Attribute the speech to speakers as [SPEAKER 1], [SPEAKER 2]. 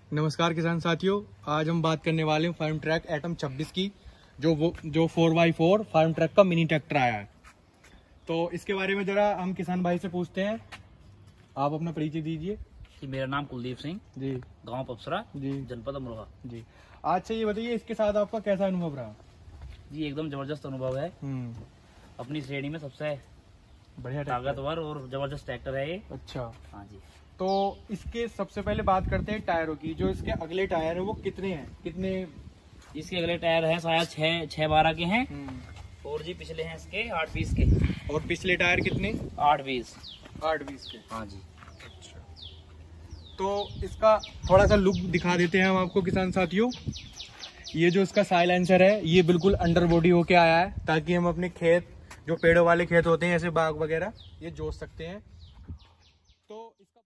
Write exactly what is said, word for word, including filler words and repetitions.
[SPEAKER 1] नमस्कार किसान साथियों, आज हम बात करने वाले हैं फार्म ट्रैक एटम छब्बीस की, जो वो जो four by four Farmtrac का मिनी ट्रैक्टर आया है। तो इसके बारे में जरा हम किसान भाई से पूछते हैं। आप अपना परिचय दीजिए।
[SPEAKER 2] जी, मेरा नाम कुलदीप सिंह
[SPEAKER 1] जी,
[SPEAKER 2] गांव पपसरा
[SPEAKER 1] जी,
[SPEAKER 2] जनपद अमरोहा।
[SPEAKER 1] जी। आज से ये बताइए, इसके साथ आपका कैसा अनुभव रहा?
[SPEAKER 2] जी, एकदम जबरदस्त अनुभव है।
[SPEAKER 1] हम्म,
[SPEAKER 2] अपनी श्रेणी में सबसे
[SPEAKER 1] बढ़िया ट्रैक्टर।
[SPEAKER 2] ताकतवर और जबरदस्त ट्रैक्टर है ये।
[SPEAKER 1] अच्छा,
[SPEAKER 2] हाँ जी।
[SPEAKER 1] तो इसके सबसे पहले बात करते हैं टायरों की। जो इसके अगले टायर है वो कितने हैं? कितने?
[SPEAKER 2] इसके अगले टायर है शायद छह छह बारह के हैं।
[SPEAKER 1] हम्म,
[SPEAKER 2] और जी पिछले हैं इसके आठ बीस के।
[SPEAKER 1] और पिछले टायर कितने?
[SPEAKER 2] आठ बीस।
[SPEAKER 1] आठ बीस के।
[SPEAKER 2] हाँ जी।
[SPEAKER 1] अच्छा, तो इसका थोड़ा सा लुक दिखा देते हैं हम आपको किसान साथियों। ये जो इसका साइलेंसर है ये बिल्कुल अंडर बॉडी होके आया है, ताकि हम अपने खेत, जो पेड़ों वाले खेत होते हैं ऐसे बाग वगैरह, ये जोत सकते हैं। तो इसका